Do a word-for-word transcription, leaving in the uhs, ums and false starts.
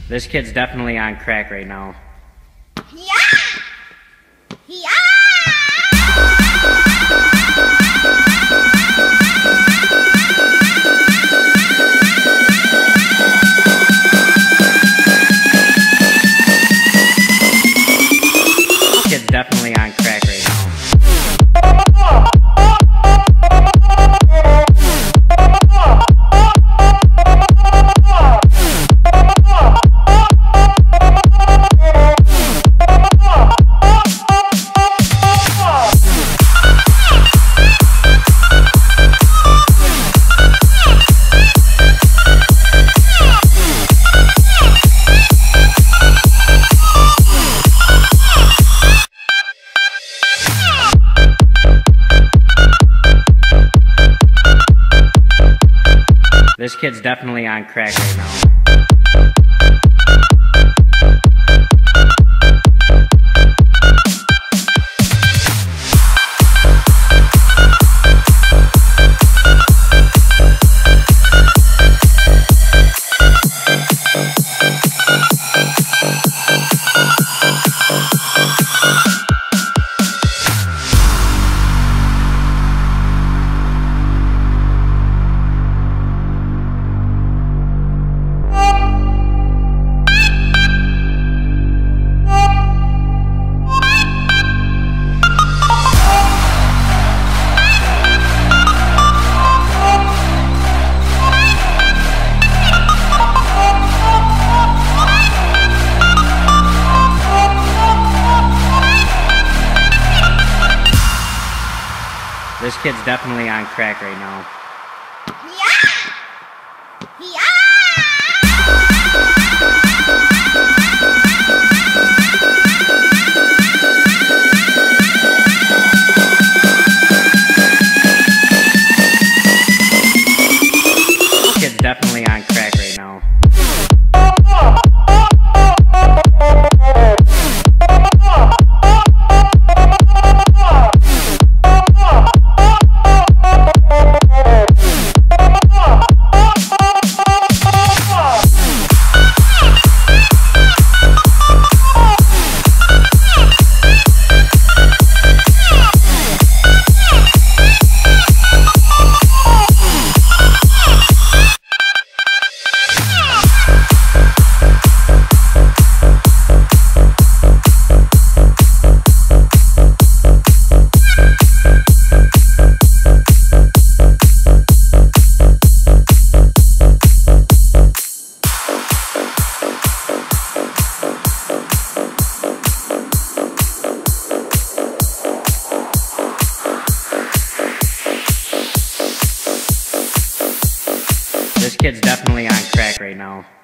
This kid's definitely on crack right now. Yeah! Yeah! This kid's definitely on crack right now. This kid's definitely on crack right now. This kid's definitely on crack right now. Yeah! Yeah! This kid's definitely on crack right now. This kid's definitely on crack right now.